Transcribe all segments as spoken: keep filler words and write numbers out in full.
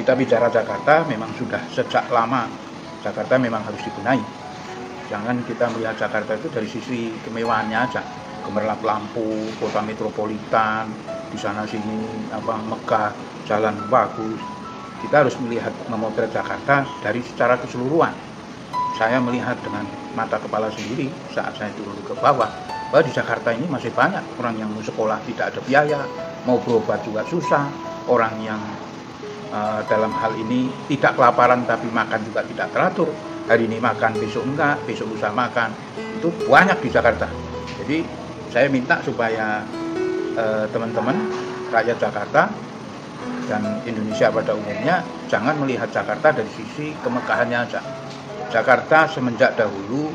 kita bicara Jakarta memang sudah sejak lama Jakarta memang harus dibenahi. Jangan kita melihat Jakarta itu dari sisi kemewahannya aja, gemerlap lampu, kota metropolitan, di sana sini apa megah, jalan bagus. Kita harus melihat memotret Jakarta dari secara keseluruhan. Saya melihat dengan mata kepala sendiri saat saya turun ke bawah bahwa di Jakarta ini masih banyak orang yang mau sekolah tidak ada biaya, mau berobat juga susah, orang yang Uh, dalam hal ini tidak kelaparan tapi makan juga tidak teratur, hari ini makan besok enggak, besok lusa makan, itu banyak di Jakarta. Jadi saya minta supaya teman-teman uh, rakyat Jakarta dan Indonesia pada umumnya jangan melihat Jakarta dari sisi kemegahannya aja. Jakarta semenjak dahulu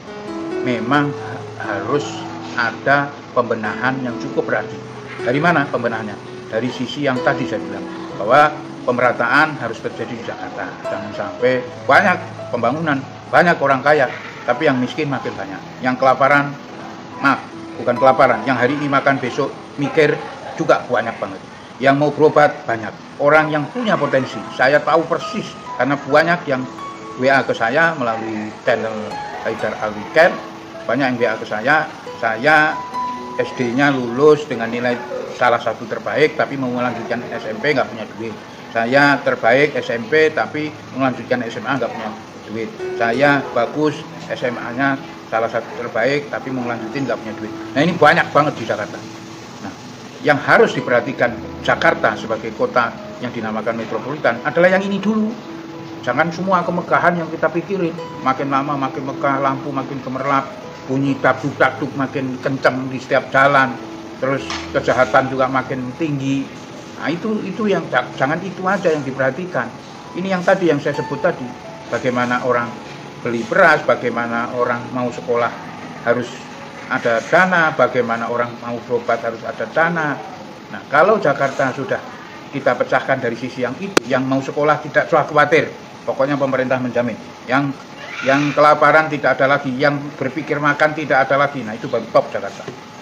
memang harus ada pembenahan yang cukup berarti. Dari mana pembenahannya? Dari sisi yang tadi saya bilang bahwa pemerataan harus terjadi di Jakarta. Jangan sampai banyak pembangunan, banyak orang kaya, tapi yang miskin makin banyak. Yang kelaparan, maaf, bukan kelaparan, yang hari ini makan besok mikir juga banyak banget. Yang mau berobat banyak. Orang yang punya potensi, saya tahu persis karena banyak yang W A ke saya melalui channel Haidar Alwi-Care, banyak yang W A ke saya, saya S D-nya lulus dengan nilai salah satu terbaik, tapi mau melanjutkan S M P nggak punya duit. Saya terbaik S M P tapi melanjutkan S M A nggak punya duit. Saya bagus S M A-nya salah satu terbaik tapi mau melanjutin nggak punya duit. Nah ini banyak banget di Jakarta. Nah, yang harus diperhatikan Jakarta sebagai kota yang dinamakan metropolitan adalah yang ini dulu. Jangan semua kemegahan yang kita pikirin. Makin lama makin megah, lampu makin gemerlap, bunyi dakduk-dakduk makin kencang di setiap jalan. Terus kejahatan juga makin tinggi. Nah itu itu yang jangan itu aja yang diperhatikan. Ini yang tadi yang saya sebut tadi, bagaimana orang beli beras, bagaimana orang mau sekolah harus ada dana, bagaimana orang mau berobat harus ada dana. Nah kalau Jakarta sudah kita pecahkan dari sisi yang itu, yang mau sekolah tidak usah khawatir, pokoknya pemerintah menjamin. Yang yang kelaparan tidak ada lagi, yang berpikir makan tidak ada lagi. Nah itu baru top Jakarta.